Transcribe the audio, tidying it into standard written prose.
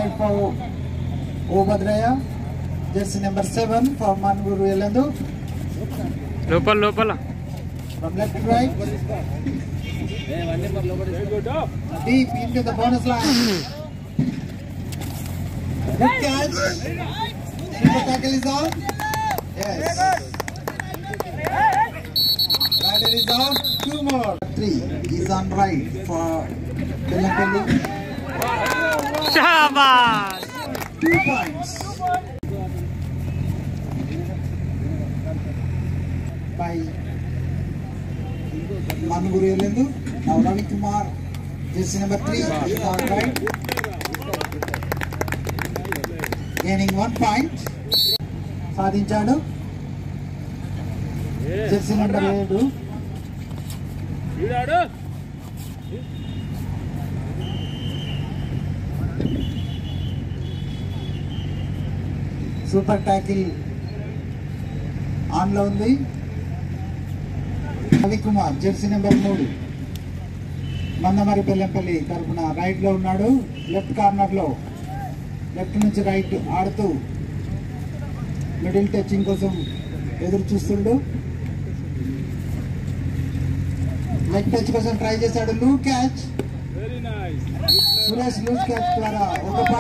point for Obadraya. Jersey number 7 for Manuguru Yelendu. Local. From left to right. Deep into the bonus line. Good catch. Super tackle is on. Yes. Rider is out. 2 more. 3 is on right for Belapelli. Shabash! 2 points. By Manuguru Yelendu. Now Ravi Kumar, jersey number 3 is on right. Gaining 1 point. Sadinchadu. Jersey number 7. Super tackle on lo undi. Ravi Kumar, jersey number 3. Mandamari Belempalli tarafuna right lo unnadu. Left corner lo. Left nunchi right ఆడుతూ middle touching కోసం ఎదురు చూస్తుండు. Leg touch కోసం try చేశాడు. లూ catch. Suresh loose catch ద్వారా ఒక